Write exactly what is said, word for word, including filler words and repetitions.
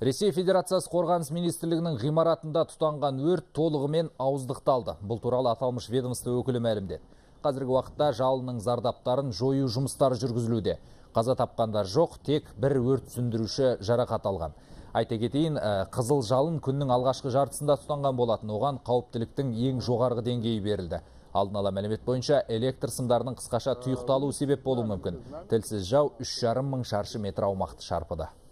Ресей Федерациясы қорғаныс министрлігінің ғимаратында тұтанған өрт толығымен ауыздықталды. Бұл туралы аталмыш ведомство өкілі мәлімдеді. Қазіргі уақытта жалынның зардаптарын жою жұмыстары жүргізілуде. Қаза тапқандар жоқ, тек бір өрт сөндіруші жарақат алған. Айта кетейін, қызыл жалын күннің алғашқы жартысында тұтанған болатын. Оған қауіптіліктің ең жоғарғы деңгейі берілді. Алдын ала мәлімет бойынша электр сымдарының қысқаша тұйықталуы себеп болуы мүмкін. Тілсіз жау үш жарым мың шаршы метр аумақты шарпыды.